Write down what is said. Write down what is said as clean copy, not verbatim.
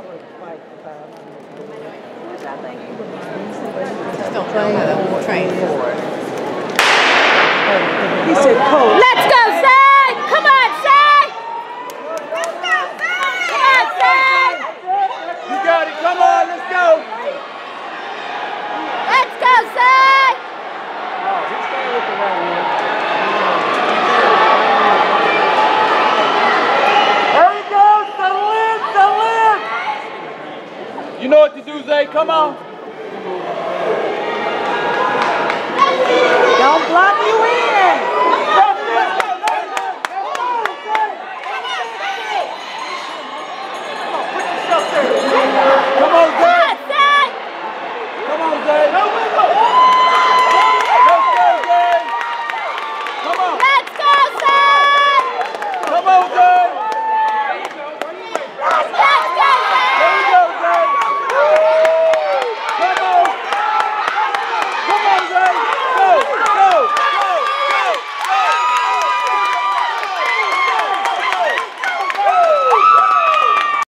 Just don't know how to train for it. He said, "Coach, let's go, Zay! Come on, Zay! Let's go, Zay! Come on, Zay! You got it. Come on, let's go. Let's go, Zay! oh, he's staying with the right man." There he goes. Settle in. Settle in. You know what to do, Zay. Come on. Don't block.